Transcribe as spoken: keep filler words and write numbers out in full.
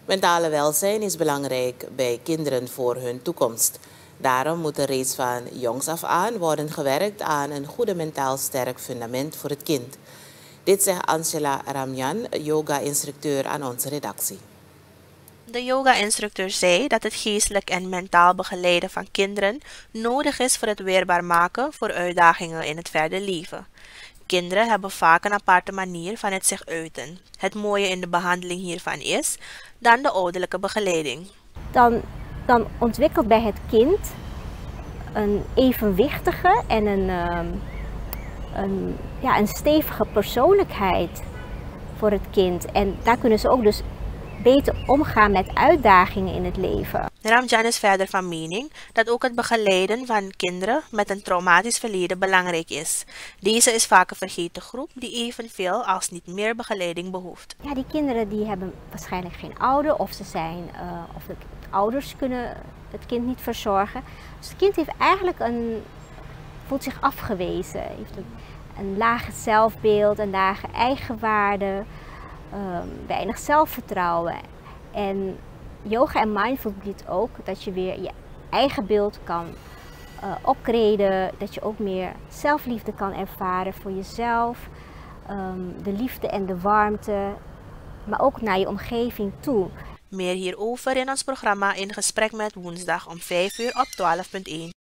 Mentale welzijn is belangrijk bij kinderen voor hun toekomst. Daarom moet er reeds van jongs af aan worden gewerkt aan een goede mentaal sterk fundament voor het kind. Dit zegt Angela Ramjan, yoga-instructeur aan onze redactie. De yoga-instructeur zei dat het geestelijk en mentaal begeleiden van kinderen nodig is voor het weerbaar maken voor uitdagingen in het verdere leven. Kinderen hebben vaak een aparte manier van het zich uiten. Het mooie in de behandeling hiervan is dan de ouderlijke begeleiding. Dan, dan ontwikkelt bij het kind een evenwichtige en een, um, een, ja, een stevige persoonlijkheid voor het kind. En daar kunnen ze ook dus beter omgaan met uitdagingen in het leven. Ramjan is verder van mening dat ook het begeleiden van kinderen met een traumatisch verleden belangrijk is. Deze is vaak een vergeten groep die evenveel als niet meer begeleiding behoeft. Ja, die kinderen die hebben waarschijnlijk geen ouder of ze zijn uh, of de ouders kunnen het kind niet verzorgen. Dus het kind heeft eigenlijk een, voelt zich afgewezen, heeft een, een lage zelfbeeld, een lage eigenwaarde. Um, weinig zelfvertrouwen. En yoga en mindfulness biedt ook dat je weer je eigen beeld kan uh, upgraden, dat je ook meer zelfliefde kan ervaren voor jezelf, um, de liefde en de warmte, maar ook naar je omgeving toe. Meer hierover in ons programma In Gesprek met Woensdag om vijf uur op twaalf punt één.